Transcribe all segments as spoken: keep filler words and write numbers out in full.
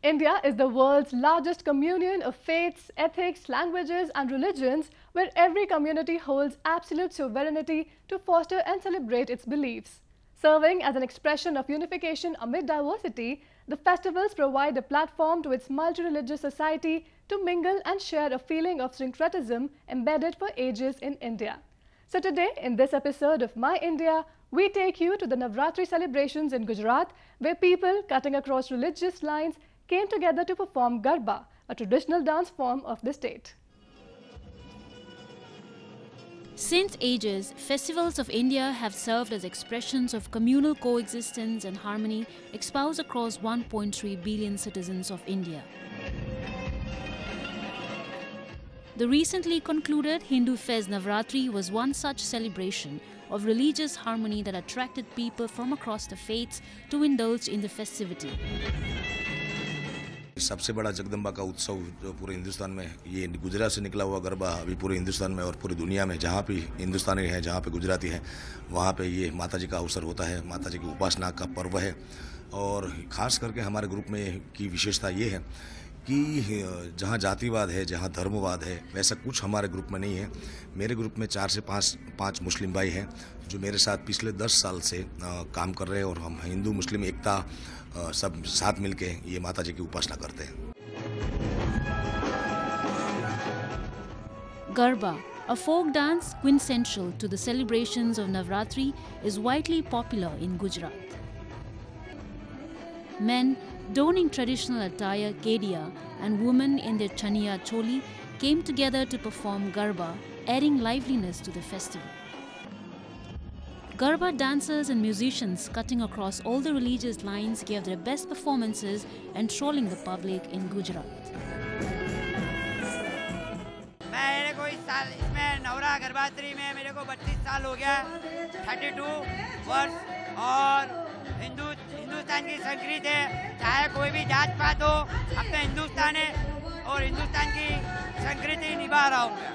India is the world's largest communion of faiths, ethics, languages and religions, where every community holds absolute sovereignty to foster and celebrate its beliefs. Serving as an expression of unification amid diversity, the festivals provide a platform to its multi-religious society to mingle and share a feeling of syncretism embedded for ages in India. So today, in this episode of My India, we take you to the Navratri celebrations in Gujarat, where people cutting across religious lines came together to perform Garba, a traditional dance form of the state. Since ages, festivals of India have served as expressions of communal coexistence and harmony espoused across one point three billion citizens of India. The recently concluded Hindu Fest Navratri was one such celebration of religious harmony that attracted people from across the faiths to indulge in the festivity. सबसे बड़ा जगदम्बा का उत्सव जो पूरे हिंदुस्तान में, ये गुजरात से निकला हुआ गरबा अभी पूरे हिंदुस्तान में और पूरी दुनिया में जहाँ भी हिंदुस्तानी हैं, जहाँ पे गुजराती हैं, वहाँ पे ये माता जी का अवसर होता है। माता जी की उपासना का पर्व है और ख़ास करके हमारे ग्रुप में की विशेषता ये है कि जहाँ जातिवाद है, जहाँ धर्मवाद है, वैसा कुछ हमारे ग्रुप में नहीं है। मेरे ग्रुप में चार से पाँच पाँच मुस्लिम भाई हैं जो मेरे साथ पिछले दस साल से आ, काम कर रहे हैं और हम हिंदू मुस्लिम एकता आ, सब साथ मिलके ये माता जी की उपासना करते हैं। Garba, a folk dance quintessential to the celebrations of Navratri, is widely popular in Gujarat. Men donning traditional attire kedia and women in their chaniya choli came together to perform Garba, adding liveliness to the festival. Garba dancers and musicians cutting across all the religious lines gave their best performances, enthralling the public in Gujarat. मेरे को इस साल इसमें नवरा गर्भात्री में मेरे को बत्तीस साल हो गया, बत्तीस वर्ष, और हिंदू हिंदुस्तान की संस्कृति है, चाहे कोई भी जात पात हो, अपना हिंदुस्तान है और हिंदुस्तान की संस्कृति निभा रहा हूँ।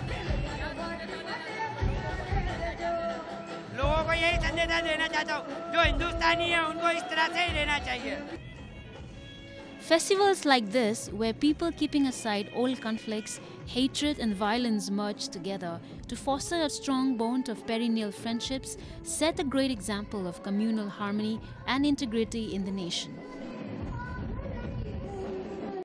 लोगों को यही संदेश देना चाहता हूँ, जो हिंदुस्तानी है उनको इस तरह से ही रहना चाहिए। Festivals like this, where people keeping aside old conflicts, hatred and violence merge together to foster a strong bond of perennial friendships, set a great example of communal harmony and integrity in the nation.